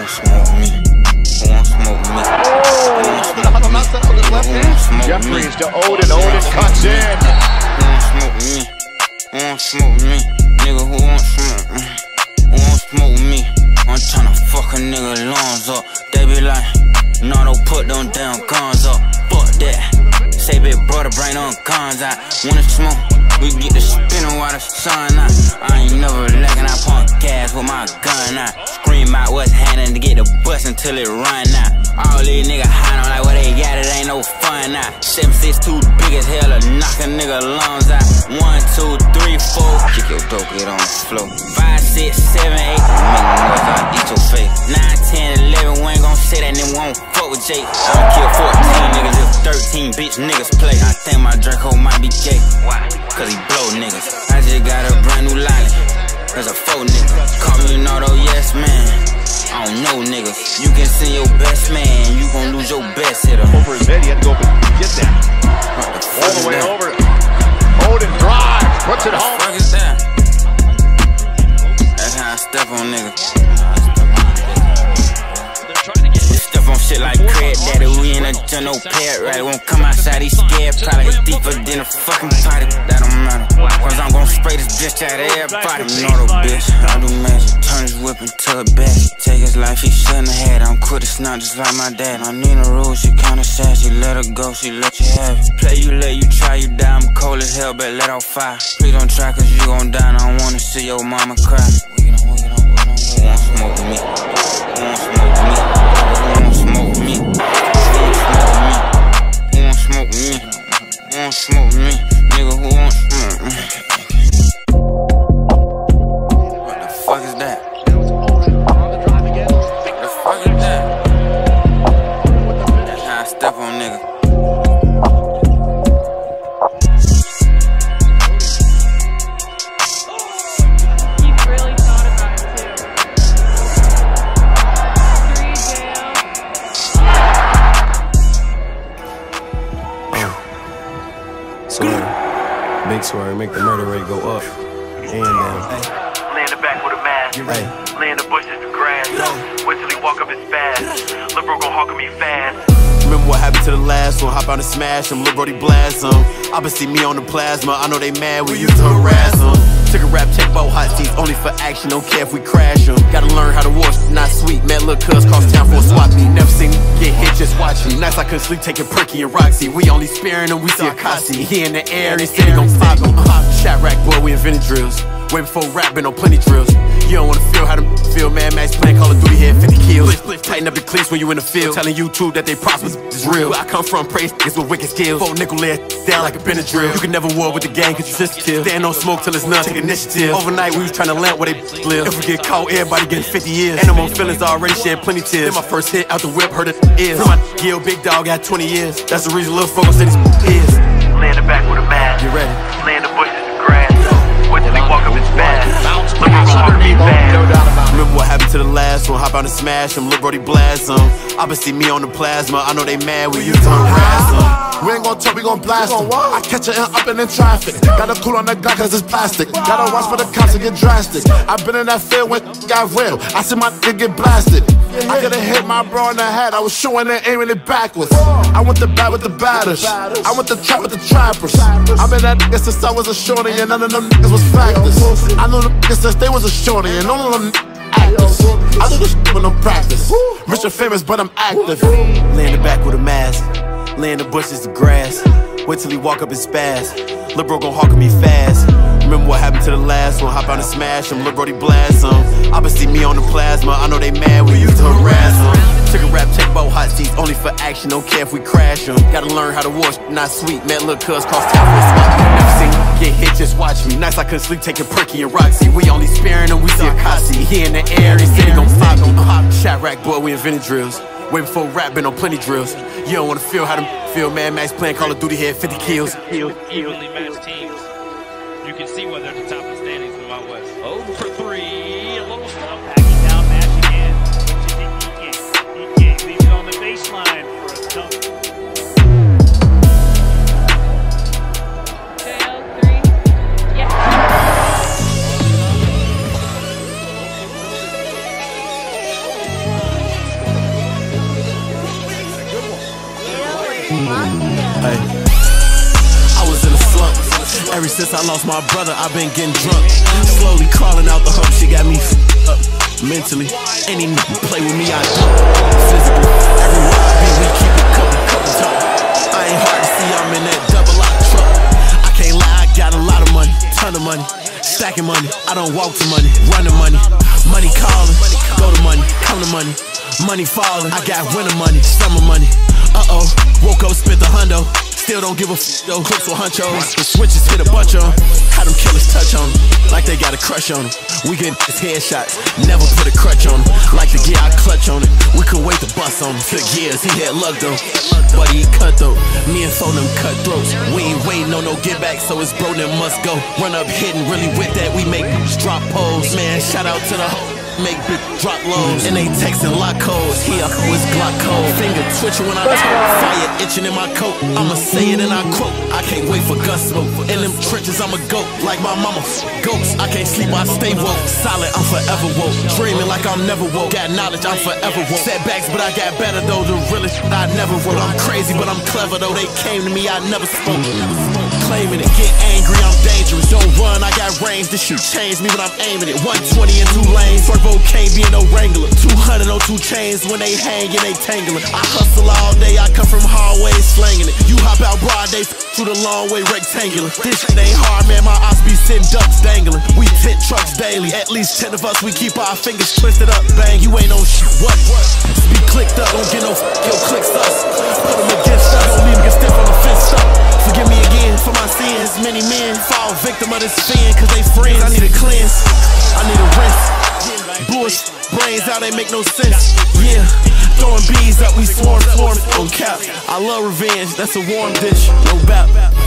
smoke me? Who wanna smoke me? Jeffries to Oden. Oden cuts in. Who wanna smoke me? Who wanna smoke me? Nigga, who wanna smoke me? Who wanna smoke me? I'm tryna fuck a nigga lungs up. They be like, no, don't put them damn guns up. Fuck that. Say big brother, bring them guns out. Wanna smoke? We get the spinning while the sun out. I ain't never lacking, I pump gas with my gun out. Scream out what's happening to get the bus until it run out. All these niggas hiding like what they got, it ain't no fun out. 7'6" too big as hell to knock a nigga lungs out. 1, 2, 3, 4. Kick your dope, get on the floor. 5, 6, 7, 8. Make noise, I'll eat your face. 9, 10, 11, we ain't gon' say that nigga won't fuck with Jake. I don't kill 14 niggas if 13 bitch niggas play. I think my Draco might be gay. Why? Cause he blow niggas. I just got a brand new line. There's a faux nigga. Call me an auto, yes man. I don't know niggas. You can send your best man, you gon' lose your best hitter. Over his head, he had to go up and get that. All the way over. Oden drives, puts it home. What the fuck is that? That's how I step on niggas. Step on shit like Craig Daddy, we in a general pet, right? Won't come outside, he's scared. Probably hit deeper than a fucking potty. That don't matter, cause I'm gon' spray this bitch out of everybody. You know the bitch, I do magic. Turn his whip into a bat. Take his life, he shouldn't have had. I'm quick to snot just like my dad. I need a rule, she kinda sad. She let her go, she let you have it. Play you, let you try, you die. I'm cold as hell, but let off fire. Please don't try, cause you gon' die. And I don't wanna see your mama cry. Who wanna smoke with me? Who wanna smoke with me? Who wanna smoke with me? Who wanna smoke with me? Who wanna smoke with me? Nigga, who wanna smoke with me? What the fuck is that? What the fuck is that? That's how I step on nigga. Big swear, make the murder rate go up and down. Lay in the back with a mask. Lay in the bushes of grass. Wait till he walk up his fast. Lil' bro gon' hawk me fast. Remember what happened to the last one? Hop out and smash them. Lil' Brody blast them. I been see me on the plasma. I know they mad. We used to harass them. Took a rap check, both hot seats only for action. Don't care if we crash them. Gotta learn how to war, not sweet. Met lil' cuz cross town for a swap meet. Never seen me get hit, just watch me. Nights I couldn't sleep, taking Perky and Roxy. We only sparing them, we see a Kasi. He in the air, he said he gon' pop him. Shot rack boy, we invented drills. Way before rap, been on plenty drills. You don't wanna feel how them feel. Mad Max playing Call of Duty, hit 50 kills. Tighten up the cleats when you in the field. Telling YouTube that they prosper is real. I come from praise niggas with wicked skills. 4 nickel lay down like a Benadryl. You can never war with the gang cause you sensitive. Stand on smoke till it's none, take initiative. Overnight we was trying to land where they live. If we get caught, everybody getting 50 years. Animal feelings already shed plenty tears. Then my first hit out the whip, hurt it is. From my Gil, big dog, got 20 years. That's the reason little folks say this is. Lay in the back with a mask. You ready? Lay in the bushes of grass. Wait till he walk up his fast. Lil' bro gon' hawk me fast. Remember what happened to the last one? Hop out and smash them. Lil' Brody blast them. I been see me on the plasma. I know they mad. We used to harass them. We ain't gon' talk, we gon' blast them. I catch her up and in traffic. Gotta cool on the gun cause it's plastic. Gotta watch for the cops to get drastic. I been in that field when got real. I see my nigga get blasted. I could've hit my bro in the head. I was shooting and aiming it backwards. I went to bat with the batters. I went to trap with the trappers. I been that nigga since I was a shorty and none of them niggas was factors. I knew them niggas since they was a shorty and none of them actors. I do this shit with no practice. Rich and famous, but I'm active. Lay in the back with a mask. Lay in the bushes of grass. Wait till he walk up and spaz. Lil' bro gon' hawk me fast. Remember what happened to the last one? Hop out and smash him. Lil' Brody blast him. I been see me on the plasma. I know they mad. We used to harass them. Took a rap check, both hot seats only for action. Don't care if we crash them. Gotta learn how to war, not sweet. Met lil' cuz cross town for a swap. Never seen me get hit, just watch me. Nights I couldn't sleep, taking Perky and Roxy. We only sparing them, we see a Kasi. He in the air, he said he gon' pop him. Shot rack boy, we invented drills. Way before rap, been on plenty drills. You don't wanna feel how them feel. Mad Max playing Call of Duty, had 50 kills. Evenly matched teams. You can see why they're at the top of the standings in the Mountain West. 0 for 3, a little slow. Backing down, match again. He can't leave it on the baseline for a dunk. Hey, I was in a slump. Ever since I lost my brother, I've been getting drunk. Slowly crawling out the hump, shit got me up mentally. Any nigga play with me, I do. Physically, everywhere I be, we keep it couple top. I ain't hard to see, I'm in that double lock truck. I can't lie, I got a lot of money, ton of money. Stacking money, I don't walk to money, run to money. Money calling, go to money, come to money. Money falling, I got winter money, summer money. Woke up, spent the hundo. Still don't give a f though, clips with hunchos. The switches hit a bunch on. How them killers touch on them, like they got a crush on them. We get his headshots, never put a crutch on them. Like the gear, I clutch on it. We could wait to bust on him. Took years, he had luck though. But he cut though. Me and phone them cutthroats. We ain't waiting on no get back, so it's bro that must go. Run up hitting, really with that, we make drop pose. Man, shout out to the hoe. Make big drop lows, and they texting lock codes. Here, it's Glock code. Finger twitching when I talk, fire itching in my coat. I'ma say it and I quote. I can't wait for gun smoke. In them trenches, I'm a goat, like my mama. Ghost, I can't sleep, I stay woke. Solid, I'm forever woke. Dreaming like I'm never woke. Got knowledge, I'm forever woke. Setbacks, but I got better though. The realest shit I never wrote. I'm crazy, but I'm clever though. They came to me, I never spoke. Claiming it, get angry, I'm dangerous. Don't run, I got range. This shit changed me when I'm aiming it. 120 in 2 lanes. Can't be no Wrangler. 200 on 2 chains when they hangin', they tangling. I hustle all day, I come from hallways slanging it. You hop out broad day through the long way rectangular. This shit ain't hard, man. My ops be sitting ducks dangling. We tent trucks daily. At least 10 of us, we keep our fingers twisted up. Bang, you ain't on shit. What? Be clicked up, don't get no yo clicks us. Put them against us, don't leave them get stiff on the fence up. Forgive me again for my sins. Many men fall victim of this fin, cause they friends. I need a cleanse, I need a rinse. Bush, brains out, they make no sense. Yeah, throwing bees up, we swarm on cap. I love revenge, that's a warm dish, no bap.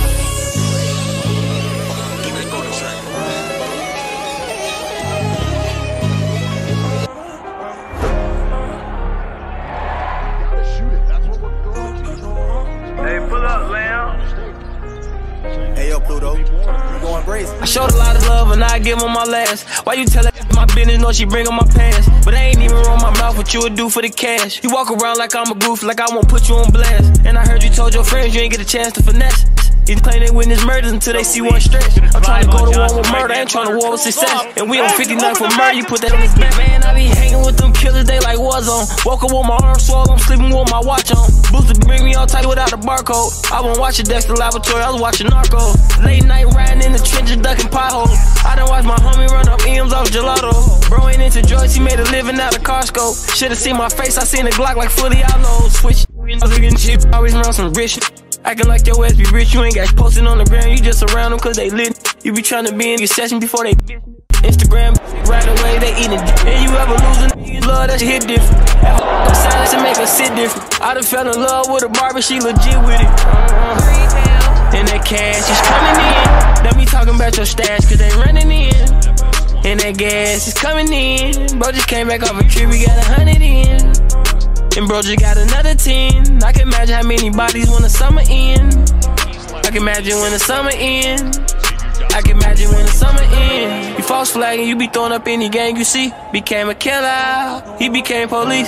Hey, pull up, Lamb. Hey, yo, Pluto, you going brazen? I showed a lot of love and I give them my last. Why you tell her my business, know she bring on my past? But I ain't even roll my mouth what you would do for the cash. You walk around like I'm a goof, like I won't put you on blast. And I heard you told your friends you ain't get a chance to finesse. You claim they witness murders until they see one stretch. I'm trying to go to war with murder, I ain't trying to war with success. And we on 59 for murder, you put that on his back. Man, I be hanging with them killers, they like Warzone. Woke up with my arms swole, I'm sleeping with my watch on. Booster bring me all tight without a barcode. I won't watch a Dexter Laboratory, I was watching Narco. Late night riding in the trenches, ducking potholes. I done watched my homie run up M's off gelato. Bro ain't into drugs, he made a living out of Costco. Should've seen my face, I seen the Glock like fully outlaw. Switch, I was getting shit, always around some rich shit. Acting like your ass be rich, you ain't got posted on the ground, you just around them cause they lit. You be trying to be in your session before they Instagram, right away they eating dick. And you ever losing, love that shit hit different. I'm silence to make her sit different. I done fell in love with a barber, she legit with it. And that cash is coming in. Now we talking about your stash cause they running in. And that gas is coming in. Bro just came back off a trip, we got 100 in. And bro just got another 10. I can imagine how many bodies when the summer end. I can imagine when the summer end. I can imagine when the summer end. You false flagging, you be throwing up any gang you see. Became a killer, he became police.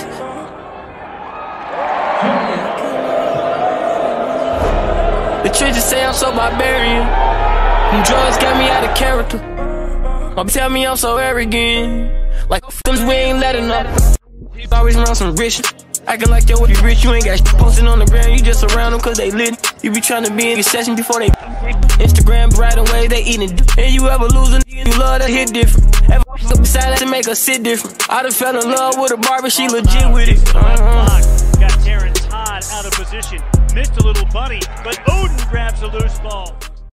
The trenches say I'm so barbarian. Them drugs got me out of character. Mom tell me I'm so arrogant. Like them we ain't letting up. Always around some rich. Acting like yo, if you rich, you ain't got posted on the ground, you just around them cause they lit. You be trying to be in your session before they Instagram right away, they eating. And you ever losing, you love that hit different. Ever up beside to make her sit different. I done fell in love with a barber, she legit with it. Got Terrence Todd out of position. Missed a little bunny, but Odin grabs a loose ball.